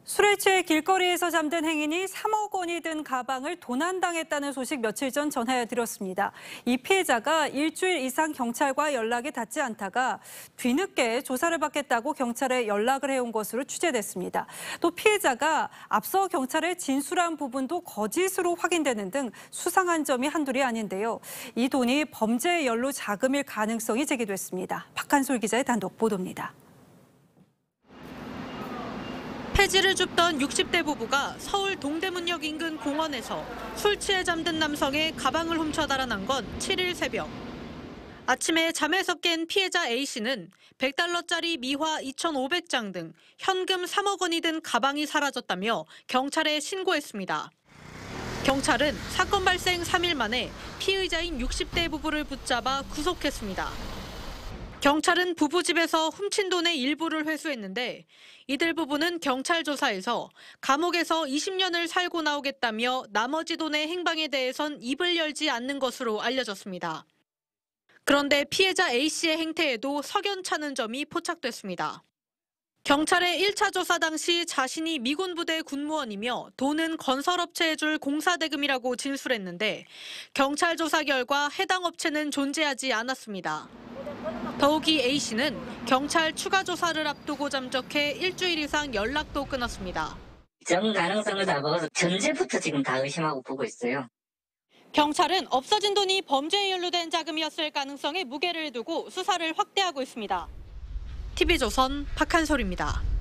술에 취해 길거리에서 잠든 행인이 3억 원이 든 가방을 도난당했다는 소식 며칠 전 전해드렸습니다. 이 피해자가 일주일 이상 경찰과 연락이 닿지 않다가 뒤늦게 조사를 받겠다고 경찰에 연락을 해온 것으로 취재됐습니다. 또 피해자가 앞서 경찰에 진술한 부분도 거짓으로 확인되는 등 수상한 점이 한둘이 아닌데요. 이 돈이 범죄의 연루 자금일 가능성이 제기됐습니다. 박한솔 기자의 단독 보도입니다. 폐지를 줍던 60대 부부가 서울 동대문역 인근 공원에서 술 취해 잠든 남성의 가방을 훔쳐 달아난 건 7일 새벽. 아침에 잠에서 깬 피해자 A씨는 100달러짜리 미화 2,500장 등 현금 3억 원이 든 가방이 사라졌다며 경찰에 신고했습니다. 경찰은 사건 발생 3일 만에 피의자인 60대 부부를 붙잡아 구속했습니다. 경찰은 부부 집에서 훔친 돈의 일부를 회수했는데 이들 부부는 경찰 조사에서 감옥에서 20년을 살고 나오겠다며 나머지 돈의 행방에 대해선 입을 열지 않는 것으로 알려졌습니다. 그런데 피해자 A씨의 행태에도 석연찮은 점이 포착됐습니다. 경찰의 1차 조사 당시 자신이 미군 부대 군무원이며 돈은 건설업체에 줄 공사대금이라고 진술했는데 경찰 조사 결과 해당 업체는 존재하지 않았습니다. 더욱이 A씨는 경찰 추가 조사를 앞두고 잠적해 일주일 이상 연락도 끊었습니다. 정 가능성을 다 먹어서 전제부터 지금 다 의심하고 보고 있어요. 경찰은 없어진 돈이 범죄에 연루된 자금이었을 가능성에 무게를 두고 수사를 확대하고 있습니다. TV조선 박한솔입니다.